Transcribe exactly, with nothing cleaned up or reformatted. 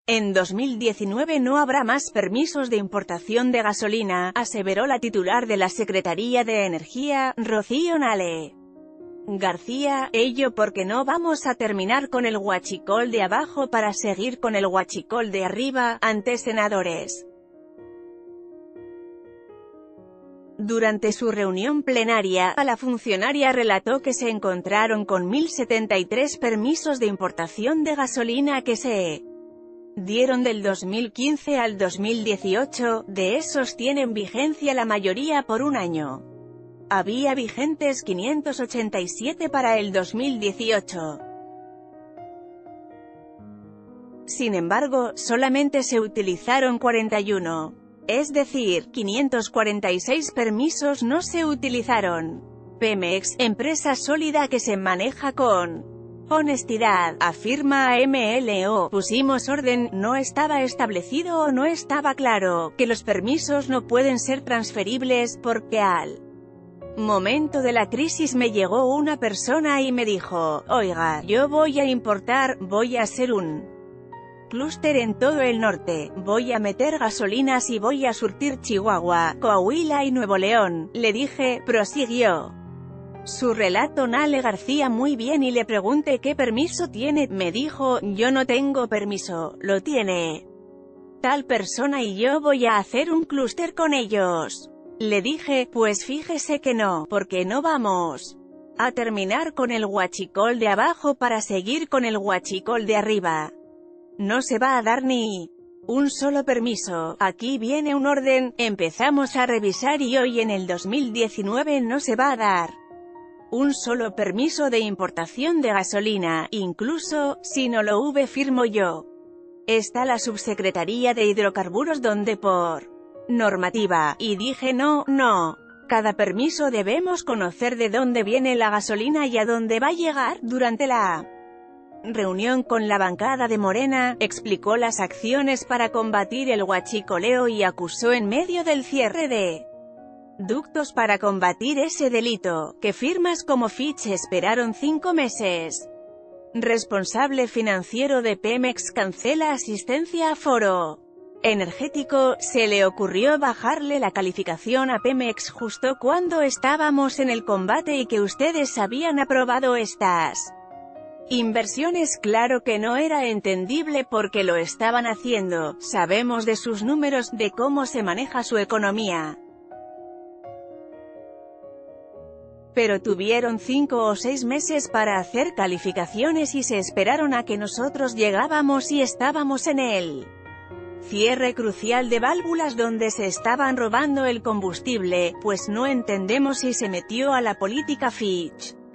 En dos mil diecinueve no habrá más permisos de importación de gasolina, aseveró la titular de la Secretaría de Energía, Rocío Nale García, ello porque no vamos a terminar con el huachicol de abajo para seguir con el huachicol de arriba, ante senadores. Durante su reunión plenaria, la funcionaria relató que se encontraron con mil setenta y tres permisos de importación de gasolina que se dieron del dos mil quince al dos mil dieciocho, de esos tienen vigencia la mayoría por un año. Había vigentes quinientos ochenta y siete para el dos mil dieciocho. Sin embargo, solamente se utilizaron cuarenta y uno. Es decir, quinientos cuarenta y seis permisos no se utilizaron. Pemex, empresa sólida que se maneja con honestidad, afirma a M L O, pusimos orden, no estaba establecido o no estaba claro, que los permisos no pueden ser transferibles, porque al momento de la crisis me llegó una persona y me dijo, oiga, yo voy a importar, voy a hacer un clúster en todo el norte, voy a meter gasolinas y voy a surtir Chihuahua, Coahuila y Nuevo León. Le dije, prosiguió su relato Nale García muy bien y le pregunté qué permiso tiene, me dijo, yo no tengo permiso, lo tiene tal persona y yo voy a hacer un clúster con ellos. Le dije, pues fíjese que no, porque no vamos a terminar con el huachicol de abajo para seguir con el huachicol de arriba. No se va a dar ni un solo permiso, aquí viene un orden, empezamos a revisar y hoy en el dos mil diecinueve no se va a dar un solo permiso de importación de gasolina, incluso, si no lo hube firmo yo. Está la Subsecretaría de Hidrocarburos donde por normativa, y dije no, no. Cada permiso debemos conocer de dónde viene la gasolina y a dónde va a llegar. Durante la reunión con la bancada de Morena, explicó las acciones para combatir el huachicoleo y acusó en medio del cierre de ductos para combatir ese delito, que firmas como Fitch esperaron cinco meses. Responsable financiero de Pemex cancela asistencia a foro energético, se le ocurrió bajarle la calificación a Pemex justo cuando estábamos en el combate y que ustedes habían aprobado estas inversiones. Claro que no era entendible porque lo estaban haciendo, sabemos de sus números, de cómo se maneja su economía. Pero tuvieron cinco o seis meses para hacer calificaciones y se esperaron a que nosotros llegábamos y estábamos en el cierre crucial de válvulas donde se estaban robando el combustible, pues no entendemos si se metió a la política Fitch.